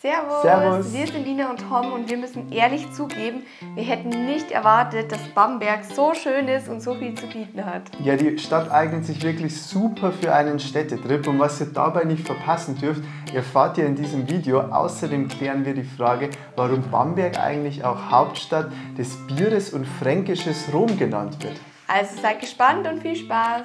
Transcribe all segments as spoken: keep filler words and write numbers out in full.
Servus. Servus! Wir sind Lina und Tom und wir müssen ehrlich zugeben, wir hätten nicht erwartet, dass Bamberg so schön ist und so viel zu bieten hat. Ja, die Stadt eignet sich wirklich super für einen Städtetrip und was ihr dabei nicht verpassen dürft, erfahrt ihr in diesem Video. Außerdem klären wir die Frage, warum Bamberg eigentlich auch Hauptstadt des Bieres und fränkisches Rom genannt wird. Also seid gespannt und viel Spaß!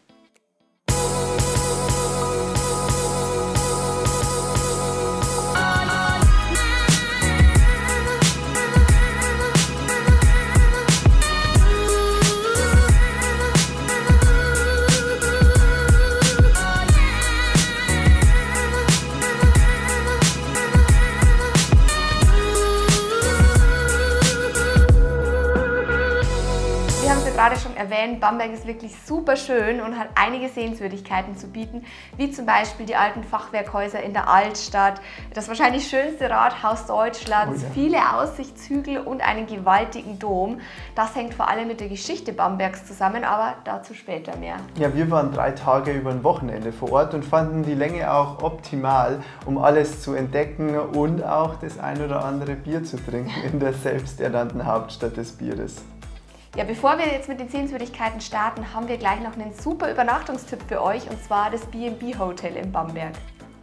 Gerade schon erwähnt, Bamberg ist wirklich super schön und hat einige Sehenswürdigkeiten zu bieten, wie zum Beispiel die alten Fachwerkhäuser in der Altstadt, das wahrscheinlich schönste Rathaus Deutschlands, oh ja. viele Aussichtshügel und einen gewaltigen Dom. Das hängt vor allem mit der Geschichte Bambergs zusammen, aber dazu später mehr. Ja, wir waren drei Tage über ein Wochenende vor Ort und fanden die Länge auch optimal, um alles zu entdecken und auch das ein oder andere Bier zu trinken in der selbsternannten Hauptstadt des Bieres. Ja, bevor wir jetzt mit den Sehenswürdigkeiten starten, haben wir gleich noch einen super Übernachtungstipp für euch, und zwar das B and B Hotel in Bamberg.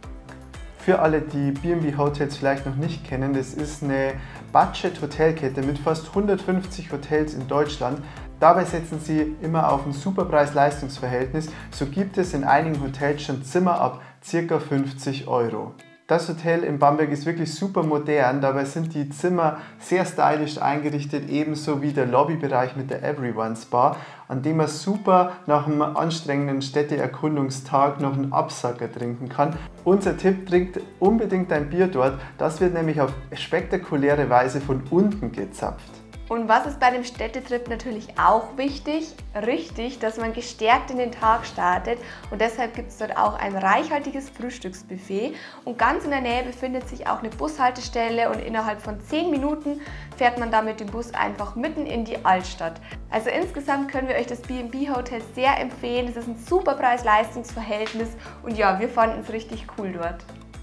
Für alle, die B and B Hotels vielleicht noch nicht kennen, das ist eine Budget-Hotelkette mit fast hundertfünfzig Hotels in Deutschland. Dabei setzen sie immer auf ein super Preis-Leistungs-Verhältnis. So gibt es in einigen Hotels schon Zimmer ab ca. fünfzig Euro. Das Hotel in Bamberg ist wirklich super modern, dabei sind die Zimmer sehr stylisch eingerichtet, ebenso wie der Lobbybereich mit der Everyone Spa, an dem man super nach einem anstrengenden Städteerkundungstag noch einen Absacker trinken kann. Unser Tipp: trinkt unbedingt ein Bier dort, das wird nämlich auf spektakuläre Weise von unten gezapft. Und was ist bei dem Städtetrip natürlich auch wichtig? Richtig, dass man gestärkt in den Tag startet, und deshalb gibt es dort auch ein reichhaltiges Frühstücksbuffet und ganz in der Nähe befindet sich auch eine Bushaltestelle und innerhalb von zehn Minuten fährt man da mit dem Bus einfach mitten in die Altstadt. Also insgesamt können wir euch das B and B Hotel sehr empfehlen. Es ist ein super Preis-Leistungs-Verhältnis und ja, wir fanden es richtig cool dort.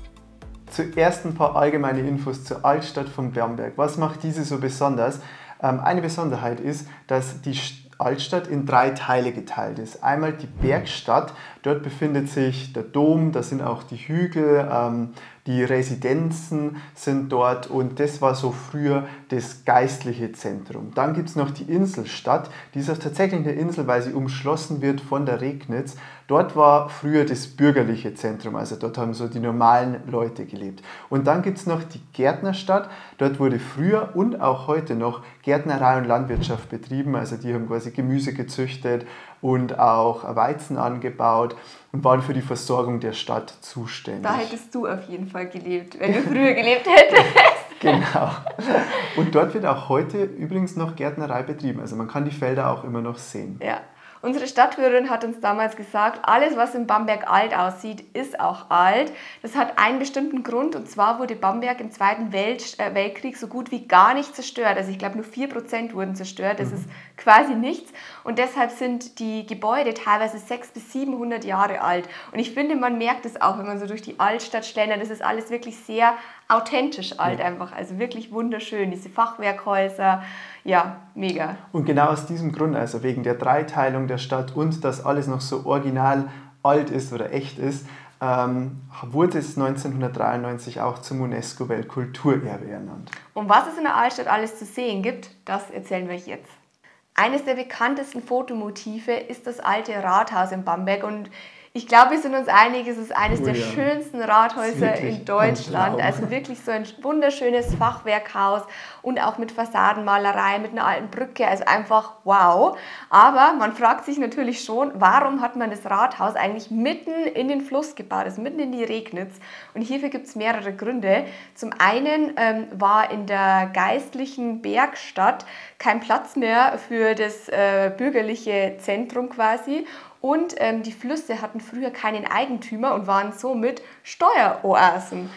Zuerst ein paar allgemeine Infos zur Altstadt von Bamberg. Was macht diese so besonders? Eine Besonderheit ist, dass die Altstadt in drei Teile geteilt ist. Einmal die Bergstadt, dort befindet sich der Dom, da sind auch die Hügel, ähm, die Residenzen sind dort und das war so früher das geistliche Zentrum. Dann gibt es noch die Inselstadt, die ist auch tatsächlich eine Insel, weil sie umschlossen wird von der Regnitz. Dort war früher das bürgerliche Zentrum, also dort haben so die normalen Leute gelebt. Und dann gibt es noch die Gärtnerstadt, dort wurde früher und auch heute noch Gärtnerei und Landwirtschaft betrieben, also die haben quasi Gemüse gezüchtet und auch Weizen angebaut und waren für die Versorgung der Stadt zuständig. Da hättest du auf jeden Fall gelebt, wenn du früher gelebt hättest. Genau. Und dort wird auch heute übrigens noch Gärtnerei betrieben, also man kann die Felder auch immer noch sehen. Ja. Unsere Stadtführerin hat uns damals gesagt, alles, was in Bamberg alt aussieht, ist auch alt. Das hat einen bestimmten Grund, und zwar wurde Bamberg im Zweiten Welt, äh, Weltkrieg so gut wie gar nicht zerstört. Also ich glaube, nur vier Prozent wurden zerstört, das mhm. ist quasi nichts. Und deshalb sind die Gebäude teilweise sechshundert bis siebenhundert Jahre alt. Und ich finde, man merkt es auch, wenn man so durch die Altstadt schlendert, das ist alles wirklich sehr authentisch alt, ja. einfach. Also wirklich wunderschön, diese Fachwerkhäuser. Ja, mega. Und genau aus diesem Grund, also wegen der Dreiteilung der Stadt und dass alles noch so original alt ist oder echt ist, ähm, wurde es neunzehnhundertdreiundneunzig auch zum UNESCO-Weltkulturerbe ernannt. Und was es in der Altstadt alles zu sehen gibt, das erzählen wir euch jetzt. Eines der bekanntesten Fotomotive ist das alte Rathaus in Bamberg, und ich glaube, wir sind uns einig, es ist eines oh ja. der schönsten Rathäuser in Deutschland. Also wirklich so ein wunderschönes Fachwerkhaus und auch mit Fassadenmalerei, mit einer alten Brücke, also einfach wow. Aber man fragt sich natürlich schon, warum hat man das Rathaus eigentlich mitten in den Fluss gebaut, also mitten in die Regnitz? Und hierfür gibt es mehrere Gründe. Zum einen ähm, war in der geistlichen Bergstadt kein Platz mehr für das äh, bürgerliche Zentrum quasi. Und ähm, die Flüsse hatten früher keinen Eigentümer und waren somit Steueroasen.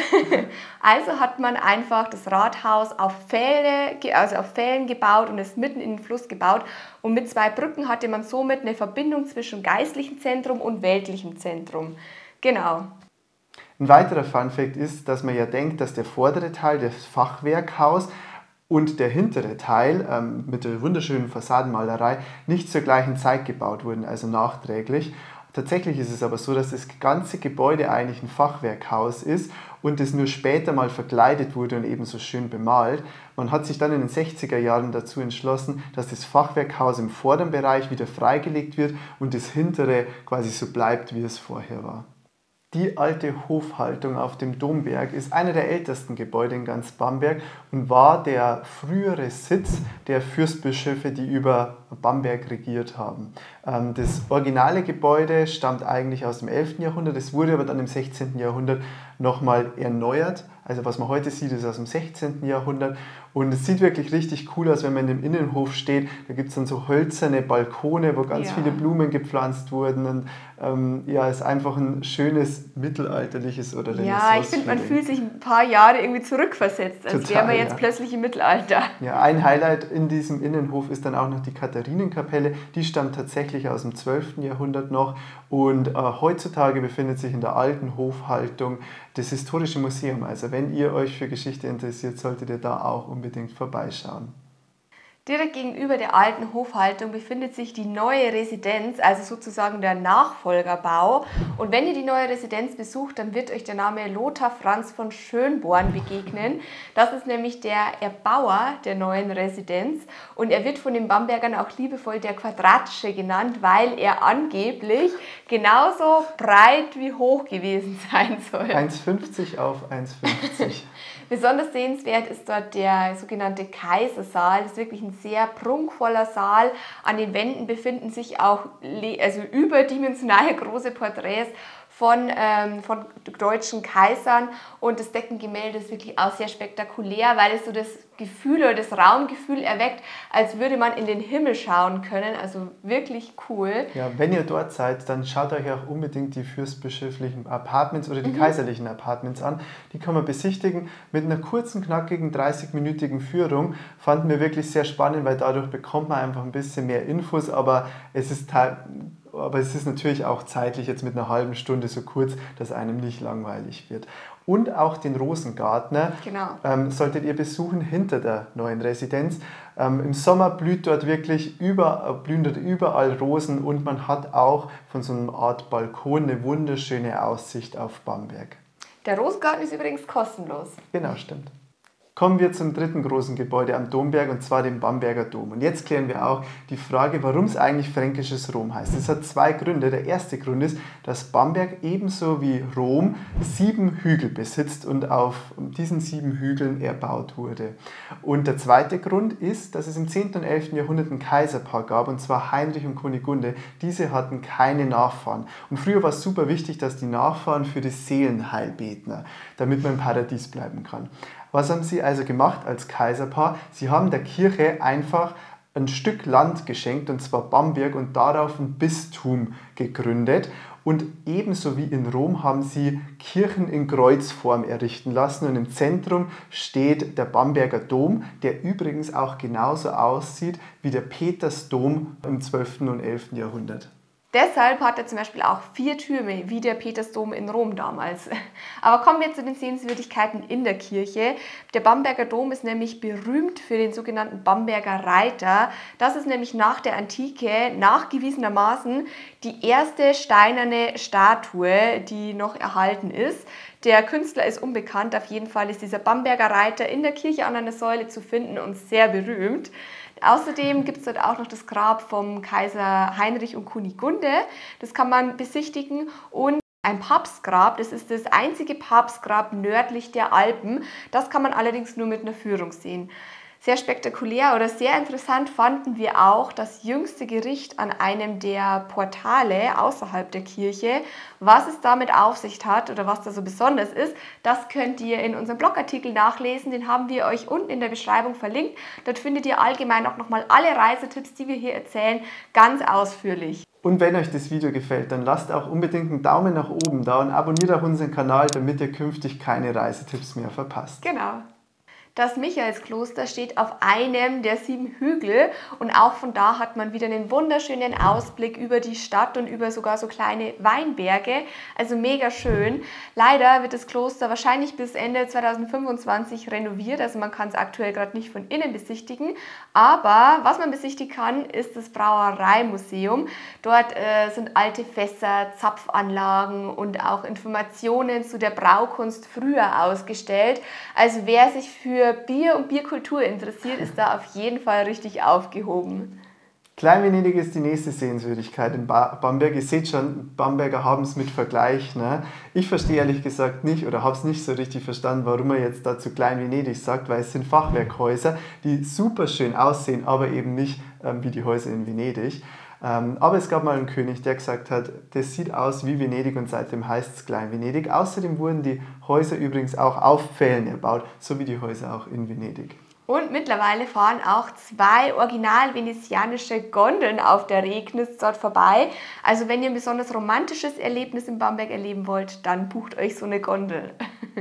Also hat man einfach das Rathaus auf Pfähle, also auf Pfählen gebaut und es mitten in den Fluss gebaut. Und mit zwei Brücken hatte man somit eine Verbindung zwischen geistlichem Zentrum und weltlichem Zentrum. Genau. Ein weiterer Funfact ist, dass man ja denkt, dass der vordere Teil, das Fachwerkhaus, und der hintere Teil ähm, mit der wunderschönen Fassadenmalerei nicht zur gleichen Zeit gebaut wurden, also nachträglich. Tatsächlich ist es aber so, dass das ganze Gebäude eigentlich ein Fachwerkhaus ist und es nur später mal verkleidet wurde und ebenso schön bemalt. Man hat sich dann in den sechziger Jahren dazu entschlossen, dass das Fachwerkhaus im vorderen Bereich wieder freigelegt wird und das hintere quasi so bleibt, wie es vorher war. Die alte Hofhaltung auf dem Domberg ist einer der ältesten Gebäude in ganz Bamberg und war der frühere Sitz der Fürstbischöfe, die über Bamberg regiert haben. Das originale Gebäude stammt eigentlich aus dem elften Jahrhundert, es wurde aber dann im sechzehnten Jahrhundert nochmal erneuert. Also was man heute sieht, ist aus dem sechzehnten Jahrhundert und es sieht wirklich richtig cool aus, wenn man in dem Innenhof steht. Da gibt es dann so hölzerne Balkone, wo ganz ja. viele Blumen gepflanzt wurden und ähm, ja, es ist einfach ein schönes mittelalterliches oder Renaissance. Ja, ich finde, man fühlt sich ein paar Jahre irgendwie zurückversetzt, als wäre man jetzt ja. plötzlich im Mittelalter. Ja, ein Highlight in diesem Innenhof ist dann auch noch die Katharinenkapelle. Die stammt tatsächlich aus dem zwölften Jahrhundert noch und äh, heutzutage befindet sich in der alten Hofhaltung das Historische Museum. Also wenn ihr euch für Geschichte interessiert, solltet ihr da auch unbedingt vorbeischauen. Direkt gegenüber der alten Hofhaltung befindet sich die neue Residenz, also sozusagen der Nachfolgerbau. Und wenn ihr die neue Residenz besucht, dann wird euch der Name Lothar Franz von Schönborn begegnen. Das ist nämlich der Erbauer der neuen Residenz und er wird von den Bambergern auch liebevoll der Quadratische genannt, weil er angeblich genauso breit wie hoch gewesen sein soll. eins fünfzig auf eins fünfzig. Besonders sehenswert ist dort der sogenannte Kaisersaal. Das ist wirklich ein sehr prunkvoller Saal. An den Wänden befinden sich auch also überdimensional große Porträts von, ähm, von deutschen Kaisern und das Deckengemälde ist wirklich auch sehr spektakulär, weil es so das Gefühl oder das Raumgefühl erweckt, als würde man in den Himmel schauen können, also wirklich cool. Ja, wenn ihr dort seid, dann schaut euch auch unbedingt die fürstbischöflichen Apartments oder die mhm. kaiserlichen Apartments an. Die kann man besichtigen mit einer kurzen, knackigen, dreißigminütigen Führung. Fanden wir wirklich sehr spannend, weil dadurch bekommt man einfach ein bisschen mehr Infos, aber es ist Aber es ist natürlich auch zeitlich jetzt mit einer halben Stunde so kurz, dass einem nicht langweilig wird. Und auch den Rosengarten genau. ähm, solltet ihr besuchen hinter der neuen Residenz. Ähm, Im Sommer blüht dort wirklich über, blühen dort überall Rosen und man hat auch von so einer Art Balkon eine wunderschöne Aussicht auf Bamberg. Der Rosengarten ist übrigens kostenlos. Genau, stimmt. Kommen wir zum dritten großen Gebäude am Domberg und zwar dem Bamberger Dom. Und jetzt klären wir auch die Frage, warum es eigentlich fränkisches Rom heißt. Es hat zwei Gründe. Der erste Grund ist, dass Bamberg ebenso wie Rom sieben Hügel besitzt und auf diesen sieben Hügeln erbaut wurde. Und der zweite Grund ist, dass es im zehnten und elften Jahrhundert ein Kaiserpaar gab, und zwar Heinrich und Kunigunde. Diese hatten keine Nachfahren. Und früher war es super wichtig, dass die Nachfahren für das Seelenheil beten, damit man im Paradies bleiben kann. Was haben sie also gemacht als Kaiserpaar? Sie haben der Kirche einfach ein Stück Land geschenkt, und zwar Bamberg, und darauf ein Bistum gegründet. Und ebenso wie in Rom haben sie Kirchen in Kreuzform errichten lassen. Und im Zentrum steht der Bamberger Dom, der übrigens auch genauso aussieht wie der Petersdom im zwölften und elften Jahrhundert. Deshalb hat er zum Beispiel auch vier Türme, wie der Petersdom in Rom damals. Aber kommen wir zu den Sehenswürdigkeiten in der Kirche. Der Bamberger Dom ist nämlich berühmt für den sogenannten Bamberger Reiter. Das ist nämlich nach der Antike nachgewiesenermaßen die erste steinerne Statue, die noch erhalten ist. Der Künstler ist unbekannt, auf jeden Fall ist dieser Bamberger Reiter in der Kirche an einer Säule zu finden und sehr berühmt. Außerdem gibt es dort auch noch das Grab vom Kaiser Heinrich und Kunigunde. Das kann man besichtigen. Und ein Papstgrab, das ist das einzige Papstgrab nördlich der Alpen. Das kann man allerdings nur mit einer Führung sehen. Sehr spektakulär oder sehr interessant fanden wir auch das jüngste Gericht an einem der Portale außerhalb der Kirche. Was es damit auf sich hat oder was da so besonders ist, das könnt ihr in unserem Blogartikel nachlesen. Den haben wir euch unten in der Beschreibung verlinkt. Dort findet ihr allgemein auch nochmal alle Reisetipps, die wir hier erzählen, ganz ausführlich. Und wenn euch das Video gefällt, dann lasst auch unbedingt einen Daumen nach oben da und abonniert auch unseren Kanal, damit ihr künftig keine Reisetipps mehr verpasst. Genau. Das Michaelskloster steht auf einem der sieben Hügel und auch von da hat man wieder einen wunderschönen Ausblick über die Stadt und über sogar so kleine Weinberge, also mega schön. Leider wird das Kloster wahrscheinlich bis Ende zweitausendfünfundzwanzig renoviert, also man kann es aktuell gerade nicht von innen besichtigen, aber was man besichtigen kann, ist das Brauereimuseum. Dort äh, sind alte Fässer, Zapfanlagen und auch Informationen zu der Braukunst früher ausgestellt. Also wer sich für Bier und Bierkultur interessiert, ist da auf jeden Fall richtig aufgehoben. Klein-Venedig ist die nächste Sehenswürdigkeit in ba Bamberg. Ihr seht schon, Bamberger haben es mit Vergleich. Ne? Ich verstehe ehrlich gesagt nicht oder habe es nicht so richtig verstanden, warum er jetzt dazu Klein-Venedig sagt, weil es sind Fachwerkhäuser, die super schön aussehen, aber eben nicht ähm, wie die Häuser in Venedig. Ähm, aber es gab mal einen König, der gesagt hat, das sieht aus wie Venedig und seitdem heißt es Klein-Venedig. Außerdem wurden die Häuser übrigens auch auf Pfählen erbaut, so wie die Häuser auch in Venedig. Und mittlerweile fahren auch zwei original venezianische Gondeln auf der Regnitz dort vorbei. Also wenn ihr ein besonders romantisches Erlebnis in Bamberg erleben wollt, dann bucht euch so eine Gondel.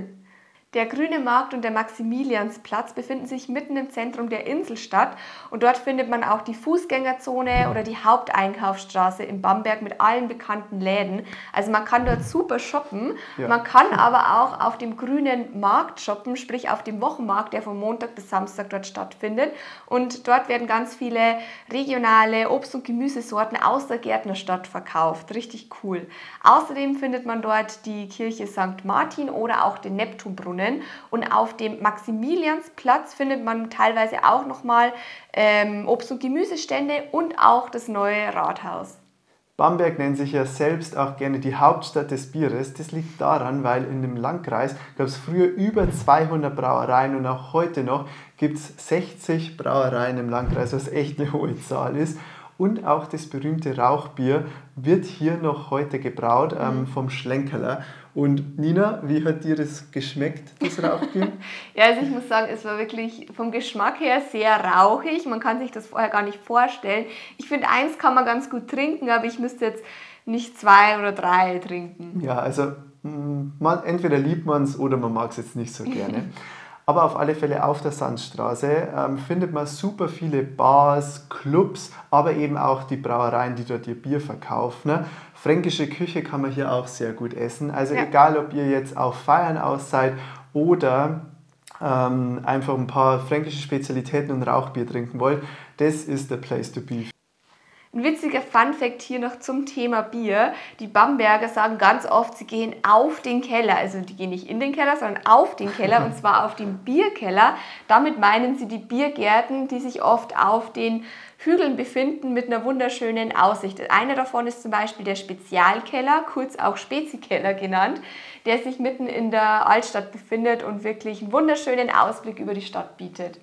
Der Grüne Markt und der Maximiliansplatz befinden sich mitten im Zentrum der Inselstadt und dort findet man auch die Fußgängerzone oder die Haupteinkaufsstraße in Bamberg mit allen bekannten Läden. Also man kann dort super shoppen, ja. Man kann aber auch auf dem Grünen Markt shoppen, sprich auf dem Wochenmarkt, der von Montag bis Samstag dort stattfindet. Und dort werden ganz viele regionale Obst- und Gemüsesorten aus der Gärtnerstadt verkauft. Richtig cool. Außerdem findet man dort die Kirche Sankt Martin oder auch den Neptunbrunnen. Und auf dem Maximiliansplatz findet man teilweise auch nochmal ähm, Obst- und Gemüsestände und auch das neue Rathaus. Bamberg nennt sich ja selbst auch gerne die Hauptstadt des Bieres. Das liegt daran, weil in dem Landkreis gab es früher über zweihundert Brauereien und auch heute noch gibt es sechzig Brauereien im Landkreis, was echt eine hohe Zahl ist. Und auch das berühmte Rauchbier wird hier noch heute gebraut ähm, vom Schlenkerler. Und Nina, wie hat dir das geschmeckt, das Rauchbier? Ja, also ich muss sagen, es war wirklich vom Geschmack her sehr rauchig. Man kann sich das vorher gar nicht vorstellen. Ich finde, eins kann man ganz gut trinken, aber ich müsste jetzt nicht zwei oder drei trinken. Ja, also man, entweder liebt man es oder man mag es jetzt nicht so gerne. Aber auf alle Fälle auf der Sandstraße ähm, findet man super viele Bars, Clubs, aber eben auch die Brauereien, die dort ihr Bier verkaufen. Ne? Fränkische Küche kann man hier auch sehr gut essen. Also ja. Egal, ob ihr jetzt auf Feiern aus seid oder ähm, einfach ein paar fränkische Spezialitäten und Rauchbier trinken wollt, das ist the place to be. Ein witziger Funfact hier noch zum Thema Bier. Die Bamberger sagen ganz oft, sie gehen auf den Keller. Also die gehen nicht in den Keller, sondern auf den Keller und zwar auf den Bierkeller. Damit meinen sie die Biergärten, die sich oft auf den Hügeln befinden mit einer wunderschönen Aussicht. Einer davon ist zum Beispiel der Spezialkeller, kurz auch Spezikeller genannt, der sich mitten in der Altstadt befindet und wirklich einen wunderschönen Ausblick über die Stadt bietet.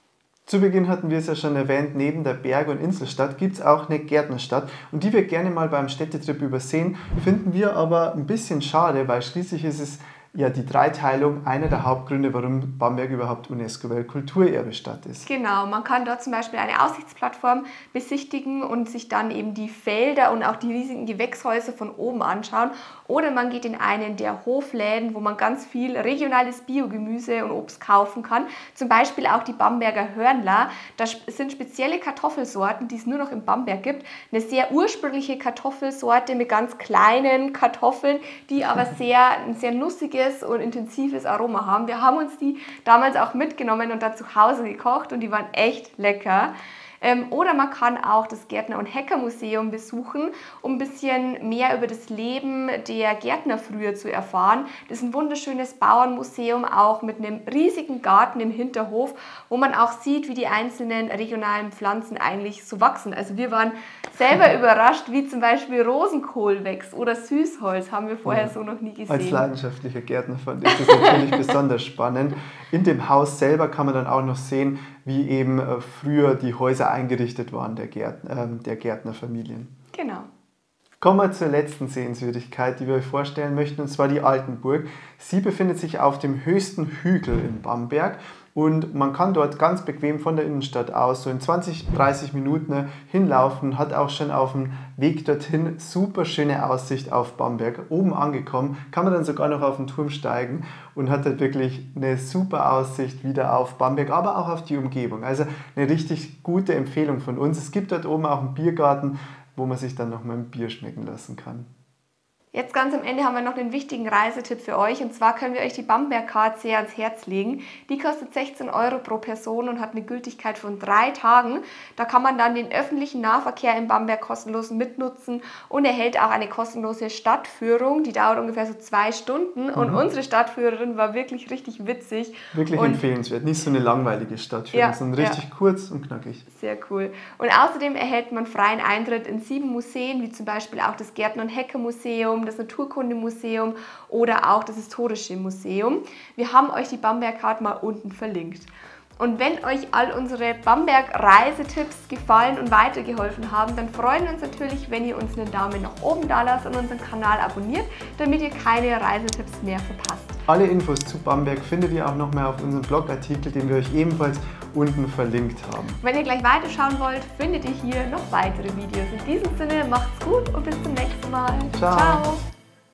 Zu Beginn hatten wir es ja schon erwähnt, neben der Berge- und Inselstadt gibt es auch eine Gärtnerstadt und die wir gerne mal beim Städtetrip übersehen, finden wir aber ein bisschen schade, weil schließlich ist es ja die Dreiteilung einer der Hauptgründe, warum Bamberg überhaupt UNESCO-Weltkulturerbestadt ist. Genau, man kann dort zum Beispiel eine Aussichtsplattform besichtigen und sich dann eben die Felder und auch die riesigen Gewächshäuser von oben anschauen. Oder man geht in einen der Hofläden, wo man ganz viel regionales Biogemüse und Obst kaufen kann. Zum Beispiel auch die Bamberger Hörnler. Das sind spezielle Kartoffelsorten, die es nur noch in Bamberg gibt. Eine sehr ursprüngliche Kartoffelsorte mit ganz kleinen Kartoffeln, die aber sehr, ein sehr nussiges und intensives Aroma haben. Wir haben uns die damals auch mitgenommen und dann zu Hause gekocht und die waren echt lecker. Ähm, oder man kann auch das Gärtner- und Heckermuseum besuchen, um ein bisschen mehr über das Leben der Gärtner früher zu erfahren. Das ist ein wunderschönes Bauernmuseum, auch mit einem riesigen Garten im Hinterhof, wo man auch sieht, wie die einzelnen regionalen Pflanzen eigentlich so wachsen. Also wir waren selber überrascht, wie zum Beispiel Rosenkohl wächst oder Süßholz, haben wir vorher ja. so noch nie gesehen. Als leidenschaftlicher Gärtner fand ich das natürlich besonders spannend. In dem Haus selber kann man dann auch noch sehen, wie eben äh, früher die Häuser eingerichtet waren der, Gärt, äh, der Gärtnerfamilien. Genau. Kommen wir zur letzten Sehenswürdigkeit, die wir euch vorstellen möchten, und zwar die Altenburg. Sie befindet sich auf dem höchsten Hügel in Bamberg und man kann dort ganz bequem von der Innenstadt aus so in zwanzig, dreißig Minuten hinlaufen, hat auch schon auf dem Weg dorthin super schöne Aussicht auf Bamberg. Oben angekommen kann man dann sogar noch auf den Turm steigen und hat halt wirklich eine super Aussicht wieder auf Bamberg, aber auch auf die Umgebung. Also eine richtig gute Empfehlung von uns. Es gibt dort oben auch einen Biergarten, wo man sich dann noch mal ein Bier schmecken lassen kann. Jetzt ganz am Ende haben wir noch einen wichtigen Reisetipp für euch, und zwar können wir euch die Bamberg Card sehr ans Herz legen. Die kostet sechzehn Euro pro Person und hat eine Gültigkeit von drei Tagen. Da kann man dann den öffentlichen Nahverkehr in Bamberg kostenlos mitnutzen und erhält auch eine kostenlose Stadtführung. Die dauert ungefähr so zwei Stunden und mhm. unsere Stadtführerin war wirklich richtig witzig. Wirklich und empfehlenswert, nicht so eine langweilige Stadtführung, ja, sondern richtig ja. kurz und knackig. Sehr cool. Und außerdem erhält man freien Eintritt in sieben Museen, wie zum Beispiel auch das Gärtner- und Hecke-Museum, das Naturkundemuseum oder auch das Historische Museum. Wir haben euch die Bamberg Card mal unten verlinkt. Und wenn euch all unsere Bamberg-Reisetipps gefallen und weitergeholfen haben, dann freuen wir uns natürlich, wenn ihr uns einen Daumen nach oben da lasst und unseren Kanal abonniert, damit ihr keine Reisetipps mehr verpasst. Alle Infos zu Bamberg findet ihr auch nochmal auf unserem Blogartikel, den wir euch ebenfalls unten verlinkt haben. Wenn ihr gleich weiterschauen wollt, findet ihr hier noch weitere Videos. In diesem Sinne, macht's gut und bis zum nächsten Mal. Ciao. Ciao.